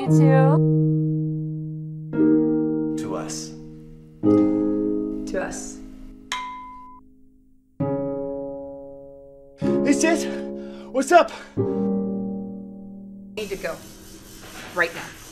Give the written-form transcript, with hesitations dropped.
you two. To us. To us. Hey, sis. What's up? Need to go. Right now.